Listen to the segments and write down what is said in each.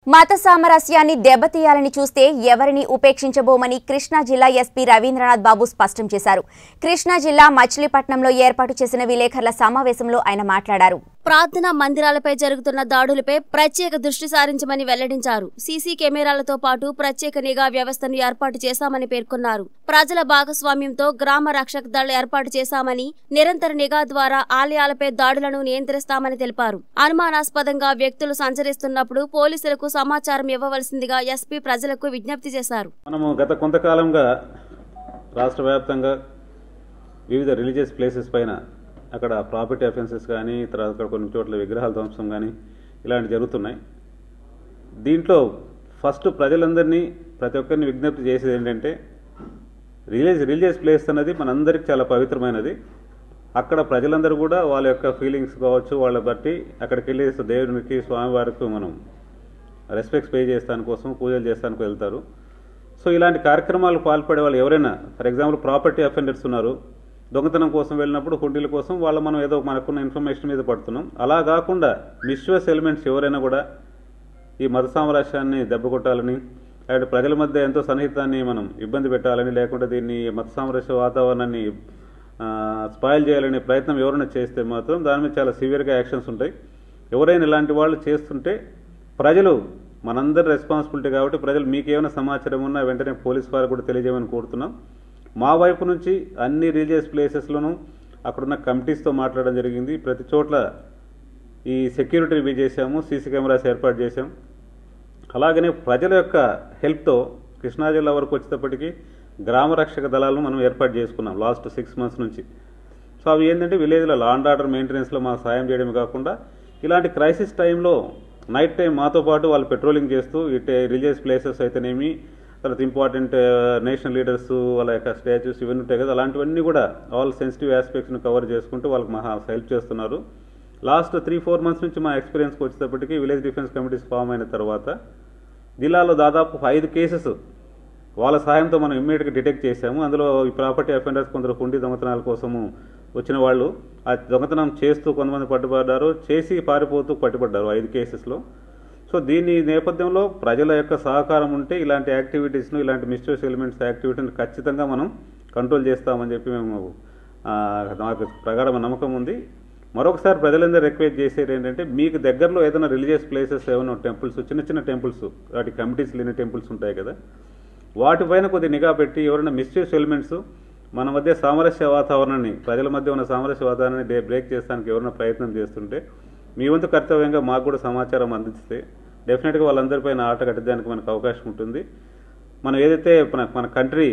మత సామరస్యాన్ని దెబ్బతీయాలని చూస్తే ఎవరిని ఉపేక్షించబోమని కృష్ణా జిల్లా ఎస్పీ రవీంద్రనాథ్ బాబు స్పష్టం చేశారు. కృష్ణా జిల్లా మచిలీపట్నంలో ఏర్పాటు చేసిన విలేకరుల సమావేశంలో ఆయన మాట్లాడారు. ప్రార్థనా మందిరాలపై జరుగుతున్న దాడులపై ప్రత్యేక దృష్టి సారించమని వెల్లడించారు. సీసీ కెమెరాలతో పాటు ప్రత్యేక నిఘా వ్యవస్థను ఏర్పాటు చేశామని పేర్కొన్నారు. ప్రజల భాగస్వామ్యంతో గ్రామ రక్షక దళ ఏర్పాటు చేశామని, నిరంతర నిఘా ద్వారా ఆలయాలపై దాడులను నియంత్రిస్తామని తెలిపారు. అనుమానాస్పదంగా వ్యక్తులు సంచరిస్తున్నప్పుడు పోలీసులకు సమాచారం ఇవ్వవలసిందిగా ఎస్పీ ప్రజలకు విజ్ఞప్తి చేశారు. మనము గత కొంతకాలంగా రాష్ట్ర వ్యాప్తంగా వివిధ రిలీజియస్ ప్లేసెస్ పైన అక్కడ ప్రాపర్టీ అఫెన్సెస్ కానీ, తర్వాత అక్కడ కొన్ని చోట్ల విగ్రహాల ధ్వంసం కానీ ఇలాంటివి జరుగుతున్నాయి. దీంట్లో ఫస్ట్ ప్రజలందరినీ ప్రతి ఒక్కరిని విజ్ఞప్తి చేసేది ఏంటంటే, రిలీజియస్ ప్లేస్ అన్నది మనందరికీ చాలా పవిత్రమైనది. అక్కడ ప్రజలందరూ కూడా వాళ్ళ యొక్క ఫీలింగ్స్ కావచ్చు, వాళ్ళ బట్టి అక్కడికి వెళ్ళి దేవునికి, స్వామివారికి మనం రెస్పెక్ట్స్ పే చేస్తాని కోసం, పూజలు చేస్తానికి వెళ్తారు. సో ఇలాంటి కార్యక్రమాలు పాల్పడే వాళ్ళు ఎవరైనా, ఫర్ ఎగ్జాంపుల్ ప్రాపర్టీ అఫెండర్స్ ఉన్నారు, దొంగతనం కోసం వెళ్ళినప్పుడు హుండీల కోసం వాళ్ళ మనం ఏదో మనకున్న ఇన్ఫర్మేషన్ మీద పడుతున్నాం. అలా కాకుండా మిస్యూస్ ఎలిమెంట్స్ ఎవరైనా కూడా ఈ మత సామరస్యాన్ని దెబ్బకొట్టాలని, అలాంటి ప్రజల మధ్య ఎంతో సన్నిహితాన్ని మనం ఇబ్బంది పెట్టాలని, లేకుంటే దీన్ని మత సామరస్య వాతావరణాన్ని స్పాయిల్ చేయాలనే ప్రయత్నం ఎవరైనా చేస్తే మాత్రం దాని మీద చాలా సివియర్గా యాక్షన్స్ ఉంటాయి. ఎవరైనా ఇలాంటి వాళ్ళు చేస్తుంటే ప్రజలు మనందరి రెస్పాన్సిబిలిటీ కాబట్టి ప్రజలు మీకు ఏమైనా సమాచారం ఉన్నా వెంటనే పోలీస్ వారికి కూడా తెలియజేయమని కోరుతున్నాం. మా వైపు నుంచి అన్ని రిలీజియస్ ప్లేసెస్లోనూ అక్కడున్న కమిటీస్తో మాట్లాడడం జరిగింది. ప్రతి చోట్ల ఈ సెక్యూరిటీ రివ్యూ చేశాము, సీసీ కెమెరాస్ ఏర్పాటు చేశాం. అలాగనే ప్రజల యొక్క హెల్ప్తో కృష్ణా జిల్లా వరకు వచ్చేటప్పటికి గ్రామ రక్షక దళాలను మనం ఏర్పాటు చేసుకున్నాం లాస్ట్ 6 months నుంచి. సో అవి ఏంటంటే విలేజ్లో లా అండ్ ఆర్డర్ మెయింటెనెన్స్లో మాకు సాయం చేయడమే కాకుండా ఇలాంటి క్రైసిస్ టైంలో నైట్ టైం మాతో పాటు వాళ్ళు పెట్రోలింగ్ చేస్తూ ఇటే రిలీజియస్ ప్లేసెస్ అయితేనేమి, తర్వాత ఇంపార్టెంట్ నేషనల్ లీడర్స్ వాళ్ళ యొక్క స్టాచ్యూస్ ఇవన్నీ ఉంటాయి కదా, అలాంటివన్నీ కూడా ఆల్ సెన్సిటివ్ ఆస్పెక్ట్స్ని కవర్ చేసుకుంటూ వాళ్ళకి మహా హెల్ప్ చేస్తున్నారు. లాస్ట్ 3-4 months నుంచి మా ఎక్స్పీరియన్స్కి వచ్చేటప్పటికి విలేజ్ డిఫెన్స్ కమిటీస్ ఫామ్ అయిన తర్వాత జిల్లాలో దాదాపు 5 కేసెస్ వాళ్ళ సాయంతో మనం ఇమ్మీడియట్గా డిటెక్ట్ చేశాము. అందులో ఈ ప్రాపర్టీ అఫెండర్స్ కొందరు హుండీ దొంగతనాల కోసము వచ్చిన వాళ్ళు ఆ దొంగతనం చేస్తూ కొంతమంది పట్టుబడ్డారు, చేసి పారిపోతూ పట్టుబడ్డారు 5 కేసెస్లో. సో దీని నేపథ్యంలో ప్రజల యొక్క సహకారం ఉంటే ఇలాంటి యాక్టివిటీస్ను, ఇలాంటి మిస్యూస్ ఎలిమెంట్స్ యాక్టివిటీని ఖచ్చితంగా మనం కంట్రోల్ చేస్తామని చెప్పి మేము నాకు ప్రగాఢమైన నమ్మకం ఉంది. మరొకసారి ప్రజలందరూ రిక్వెస్ట్ చేసేది ఏంటంటే, మీకు దగ్గరలో ఏదైనా రిలీజియస్ ప్లేసెస్ ఏమైనా టెంపుల్స్, చిన్న చిన్న టెంపుల్స్, వాటి కమిటీస్ లేని టెంపుల్స్ ఉంటాయి కదా, వాటిపైన కొద్ది నిఘా పెట్టి ఎవరైనా మిస్యూస్ ఎలిమెంట్స్ మన మధ్య సామరస్య వాతావరణాన్ని, ప్రజల మధ్య ఉన్న సామరస్య వాతావరణాన్ని బ్రేక్ చేయడానికి ఎవరైనా ప్రయత్నం చేస్తుంటే మీ వంతు కర్తవ్యంగా మాకు కూడా సమాచారం అందిస్తే డెఫినెట్గా వాళ్ళందరిపైన ఆట కట్టడానికి మనకు అవకాశం ఉంటుంది. మనం ఏదైతే మన కంట్రీ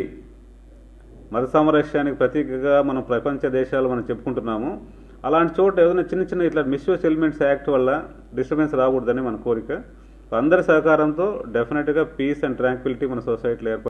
మత సామరస్యానికి ప్రతీకగా మనం ప్రపంచ దేశాలు మనం చెప్పుకుంటున్నామో, అలాంటి చోట ఏదైనా చిన్న చిన్న ఇట్లా మిస్యూస్ ఎలిమెంట్స్ యాక్ట్ వల్ల డిస్టర్బెన్స్ రాకూడదని మన కోరిక. అందరి సహకారంతో డెఫినెట్గా పీస్ అండ్ ట్రాంక్విలిటీ మన సొసైటీలో ఏర్పడుతుంది.